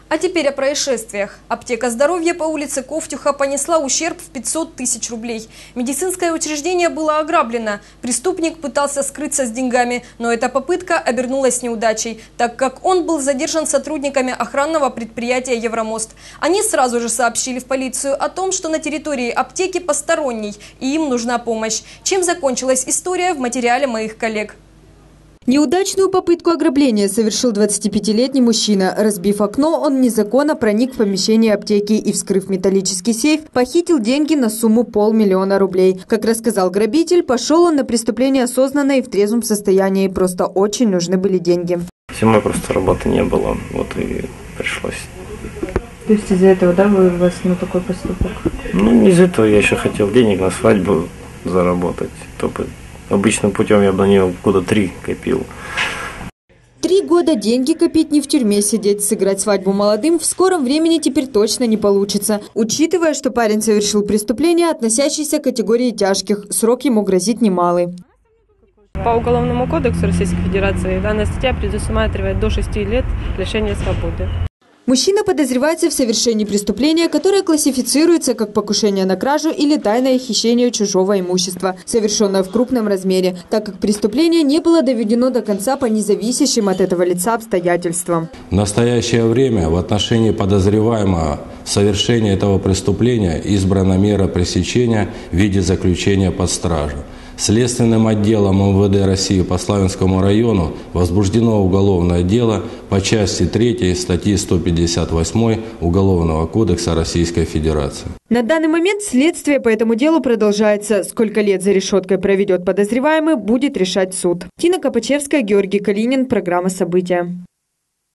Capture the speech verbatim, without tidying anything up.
А теперь о происшествиях. Аптека здоровья по улице Ковтюха понесла ущерб в пятьсот тысяч рублей. Медицинское учреждение было ограблено. Преступник пытался скрыться с деньгами, но эта попытка обернулась неудачей, так как он был задержан сотрудниками охранного предприятия «Евромост». Они сразу же сообщили в полицию о том, что на территории аптеки посторонний и им нужна помощь. Чем закончилась история, в материале моих коллег. Неудачную попытку ограбления совершил двадцатипятилетний мужчина. Разбив окно, он незаконно проник в помещение аптеки и, вскрыв металлический сейф, похитил деньги на сумму полмиллиона рублей. Как рассказал грабитель, пошел он на преступление осознанно и в трезвом состоянии. Просто очень нужны были деньги. Зимой просто работы не было, вот и пришлось. То есть из-за этого, да, вы у вас на такой поступок? Ну, не из-за этого, я еще хотел денег на свадьбу заработать. Только обычным путем я бы на нее года три копил. Три года деньги копить, не в тюрьме сидеть, сыграть свадьбу молодым в скором времени теперь точно не получится. Учитывая, что парень совершил преступление, относящееся к категории тяжких, срок ему грозит немалый. По Уголовному кодексу Российской Федерации данная статья предусматривает до шести лет лишения свободы. Мужчина подозревается в совершении преступления, которое классифицируется как покушение на кражу или тайное хищение чужого имущества, совершенное в крупном размере, так как преступление не было доведено до конца по независящим от этого лица обстоятельствам. В настоящее время в отношении подозреваемого в совершении этого преступления избрана мера пресечения в виде заключения под стражу. Следственным отделом эм вэ дэ России по Славянскому району возбуждено уголовное дело по части третьей статьи сто пятьдесят восемь Уголовного кодекса Российской Федерации. На данный момент следствие по этому делу продолжается. Сколько лет за решеткой проведет подозреваемый, будет решать суд. Тина Копачевская, Георгий Калинин. Программа «События».